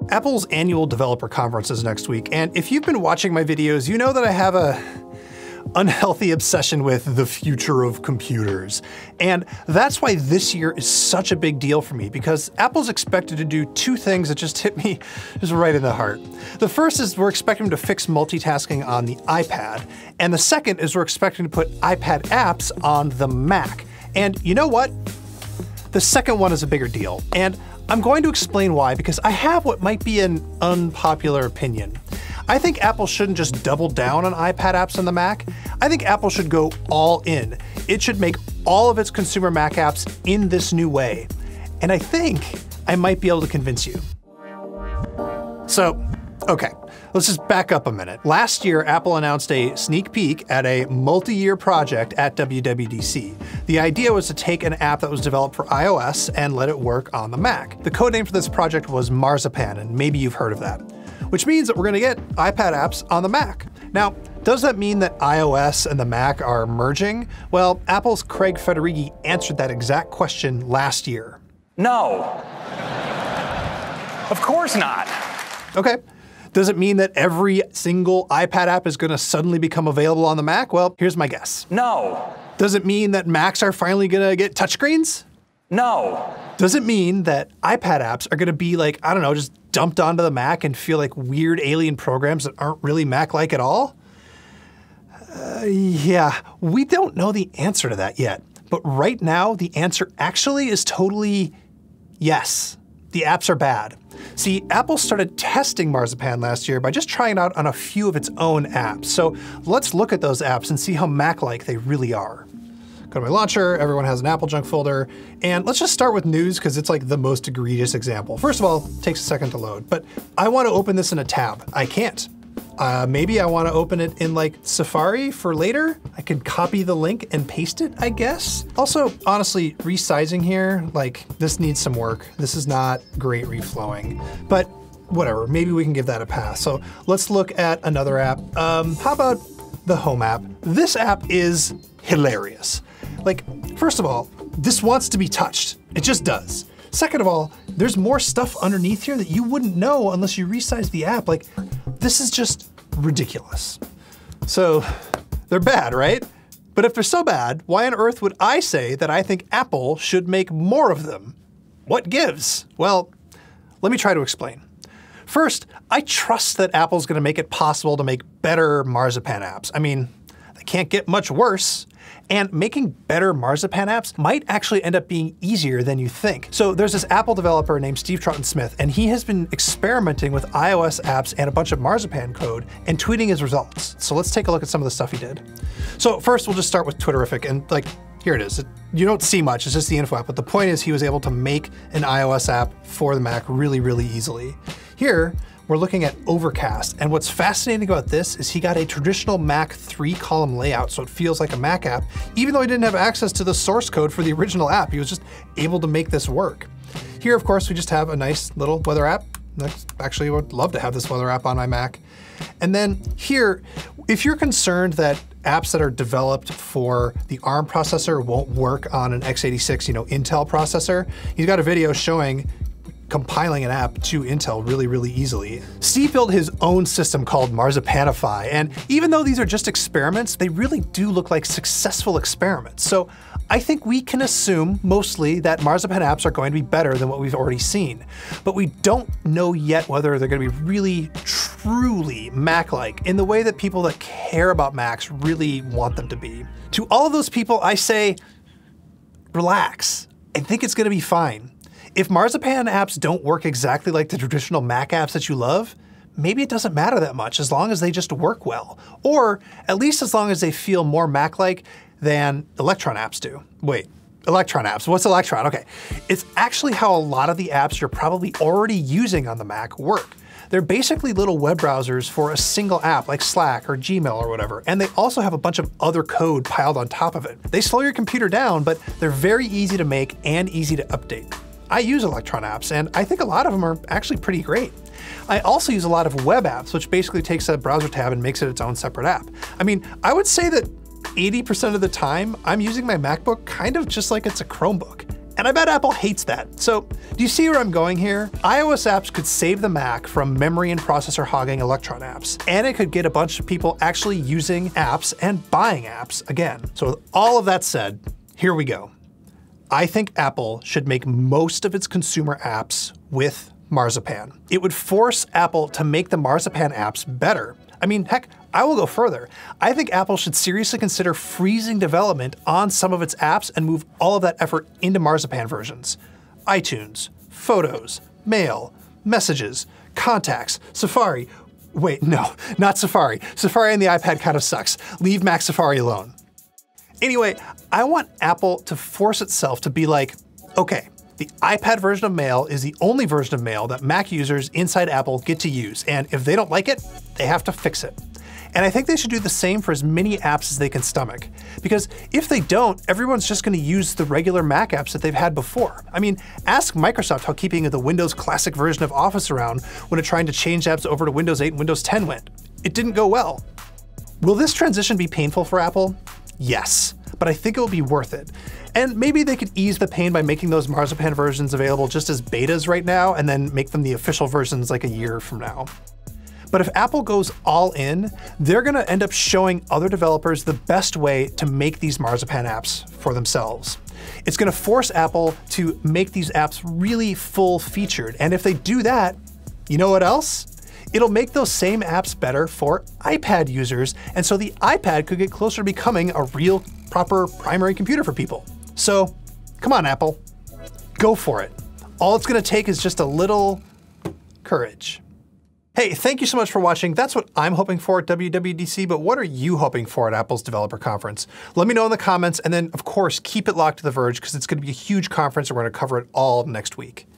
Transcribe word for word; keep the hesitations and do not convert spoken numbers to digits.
Apple's annual developer conference is next week, and if you've been watching my videos, you know that I have a unhealthy obsession with the future of computers. And that's why this year is such a big deal for me, because Apple's expected to do two things that just hit me just right in the heart. The first is we're expecting to fix multitasking on the iPad, and the second is we're expecting to put iPad apps on the Mac. And you know what? The second one is a bigger deal, and I'm going to explain why, because I have what might be an unpopular opinion. I think Apple shouldn't just double down on iPad apps on the Mac. I think Apple should go all in. It should make all of its consumer Mac apps in this new way. And I think I might be able to convince you. So, okay, let's just back up a minute. Last year, Apple announced a sneak peek at a multi-year project at W W D C. The idea was to take an app that was developed for iOS and let it work on the Mac. The code name for this project was Marzipan, and maybe you've heard of that. Which means that we're gonna get iPad apps on the Mac. Now, does that mean that iOS and the Mac are merging? Well, Apple's Craig Federighi answered that exact question last year. No. Of course not. Okay. Does it mean that every single iPad app is gonna suddenly become available on the Mac? Well, here's my guess. No. Does it mean that Macs are finally gonna get touchscreens? No. Does it mean that iPad apps are gonna be like, I don't know, just dumped onto the Mac and feel like weird alien programs that aren't really Mac-like at all? Uh, yeah, we don't know the answer to that yet. But right now, the answer actually is totally yes. The apps are bad. See, Apple started testing Marzipan last year by just trying it out on a few of its own apps. So let's look at those apps and see how Mac-like they really are. Go to my launcher, everyone has an Apple junk folder, and let's just start with news because it's like the most egregious example. First of all, it takes a second to load, but I want to open this in a tab. I can't. Uh, maybe I want to open it in like Safari for later. I can copy the link and paste it, I guess. Also, honestly, resizing here, like this needs some work. This is not great reflowing, but whatever, maybe we can give that a pass. So let's look at another app. Um, how about the Home app? This app is hilarious. Like, first of all, this wants to be touched. It just does. Second of all, there's more stuff underneath here that you wouldn't know unless you resize the app. Like, this is just ridiculous. So, they're bad, right? But if they're so bad, why on earth would I say that I think Apple should make more of them? What gives? Well, let me try to explain. First, I trust that Apple's gonna make it possible to make better Marzipan apps. I mean, they can't get much worse. And making better Marzipan apps might actually end up being easier than you think. So there's this Apple developer named Steve Troughton-Smith, and he has been experimenting with iOS apps and a bunch of Marzipan code and tweeting his results. So let's take a look at some of the stuff he did. So first, we'll just start with Twitterrific, and like, here it is. It, you don't see much, it's just the info app, but the point is he was able to make an iOS app for the Mac really, really easily. Here, we're looking at Overcast, and what's fascinating about this is he got a traditional Mac three-column layout, so it feels like a Mac app, even though he didn't have access to the source code for the original app. He was just able to make this work. Here, of course, we just have a nice little weather app. Actually, I would love to have this weather app on my Mac. And then here, if you're concerned that apps that are developed for the ARM processor won't work on an x eighty-six, you know, Intel processor, he's got a video showing compiling an app to Intel really, really easily. Steve built his own system called Marzipanify, and even though these are just experiments, they really do look like successful experiments. So I think we can assume mostly that Marzipan apps are going to be better than what we've already seen. But we don't know yet whether they're going to be really, truly Mac-like in the way that people that care about Macs really want them to be. To all of those people, I say, relax. I think it's going to be fine. If Marzipan apps don't work exactly like the traditional Mac apps that you love, maybe it doesn't matter that much as long as they just work well. Or at least as long as they feel more Mac-like than Electron apps do. Wait, Electron apps, what's Electron? Okay, it's actually how a lot of the apps you're probably already using on the Mac work. They're basically little web browsers for a single app like Slack or Gmail or whatever, and they also have a bunch of other code piled on top of it. They slow your computer down, but they're very easy to make and easy to update. I use Electron apps, and I think a lot of them are actually pretty great. I also use a lot of web apps, which basically takes a browser tab and makes it its own separate app. I mean, I would say that eighty percent of the time, I'm using my MacBook kind of just like it's a Chromebook. And I bet Apple hates that. So do you see where I'm going here? iOS apps could save the Mac from memory and processor hogging Electron apps, and it could get a bunch of people actually using apps and buying apps again. So with all of that said, here we go. I think Apple should make most of its consumer apps with Marzipan. It would force Apple to make the Marzipan apps better. I mean, heck, I will go further. I think Apple should seriously consider freezing development on some of its apps and move all of that effort into Marzipan versions. iTunes, Photos, Mail, Messages, Contacts, Safari. Wait, no, not Safari. Safari on the iPad kind of sucks. Leave Mac Safari alone. Anyway, I want Apple to force itself to be like, okay, the iPad version of Mail is the only version of Mail that Mac users inside Apple get to use, and if they don't like it, they have to fix it. And I think they should do the same for as many apps as they can stomach. Because if they don't, everyone's just gonna use the regular Mac apps that they've had before. I mean, ask Microsoft how keeping the Windows Classic version of Office around when it trying to change apps over to Windows eight and Windows ten went. It didn't go well. Will this transition be painful for Apple? Yes, but I think it will be worth it. And maybe they could ease the pain by making those Marzipan versions available just as betas right now and then make them the official versions like a year from now. But if Apple goes all in, they're gonna end up showing other developers the best way to make these Marzipan apps for themselves. It's gonna force Apple to make these apps really full-featured, and if they do that, you know what else? It'll make those same apps better for iPad users, and so the iPad could get closer to becoming a real, proper primary computer for people. So, come on, Apple. Go for it. All it's gonna take is just a little courage. Hey, thank you so much for watching. That's what I'm hoping for at W W D C, but what are you hoping for at Apple's Developer Conference? Let me know in the comments, and then, of course, keep it locked to The Verge, because it's gonna be a huge conference, and we're gonna cover it all next week.